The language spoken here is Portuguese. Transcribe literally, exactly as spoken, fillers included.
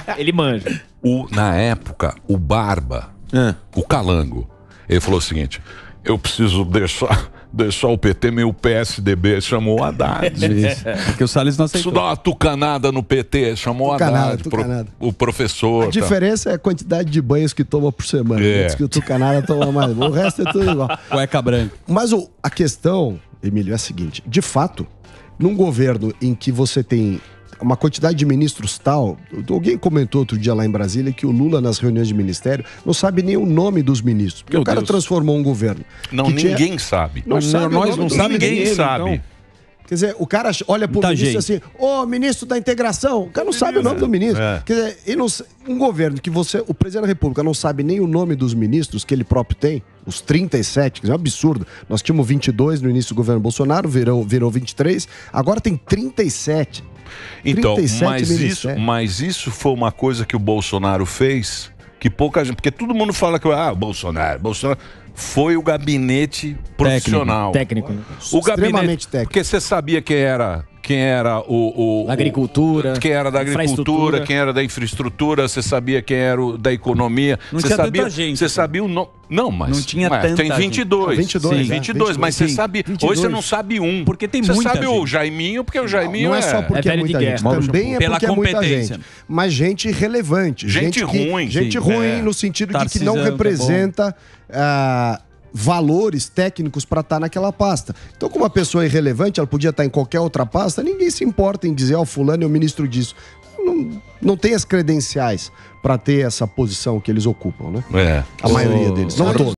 Ele manja. O, na época, o Barba, é. o Calango, ele falou o seguinte: eu preciso deixar, deixar o P T, meio P S D B, chamou o Haddad. Porque o Salles não aceitou. Preciso dar uma tucanada no P T, chamou o Haddad, tucanada. pro, o professor. A diferença é a quantidade de banhos que toma por semana. É. Diz que o tucanada toma mais. O resto é tudo igual. Cueca branca. Mas o, a questão, Emílio, é a seguinte: de fato, num governo em que você tem uma quantidade de ministros tal, alguém comentou outro dia lá em Brasília que o Lula, nas reuniões de ministério, não sabe nem o nome dos ministros. Porque Meu o cara Deus. transformou um governo. Não, que tinha- ninguém sabe. Não sabe, nós o nome não dos sabe, ministros. ninguém sabe. Então, quer dizer, o cara olha pro Muita ministro gente. assim, ô, ministro da integração, o cara não sabe o nome do ministro. É. Quer dizer, ele não, um governo que você, o presidente da República não sabe nem o nome dos ministros que ele próprio tem, os trinta e sete, que é um absurdo. Nós tínhamos vinte e dois no início do governo Bolsonaro, virou, virou vinte e três, agora tem trinta e sete. Então, trinta e sete mas isso, ministérios. mas isso foi uma coisa que o Bolsonaro fez, que pouca gente... Porque todo mundo fala que, ah, Bolsonaro, Bolsonaro... Foi o gabinete profissional. Técnico. O gabinete, Extremamente técnico. porque você sabia quem era, quem era o, o Da agricultura, o, quem era da agricultura, infraestrutura. quem era da infraestrutura, você sabia quem era o da economia, Não você tinha sabia, tanta gente. você sabia o nome. Não, mas Não tinha mas tanta tem vinte e dois. gente. Não, vinte e dois, Sim, é, vinte e dois, mas você sim. sabe, vinte e dois. hoje você não sabe um. Porque tem você muita sabe o gente. Jaiminho, porque o Jaiminho Não é só porque É é, velho de muita gente, guerra. também é Pela porque é muita competência. gente. Mas gente relevante. Gente que- ruim. Gente Sim. ruim É. no sentido de que Tarcisão, não que é representa ah, valores técnicos para estar naquela pasta. Então, como uma pessoa irrelevante, ela podia estar em qualquer outra pasta, ninguém se importa em dizer, ó, fulano é o ministro disso. Não, não tem as credenciais para ter essa posição que eles ocupam, né? É. A maioria deles, não todos.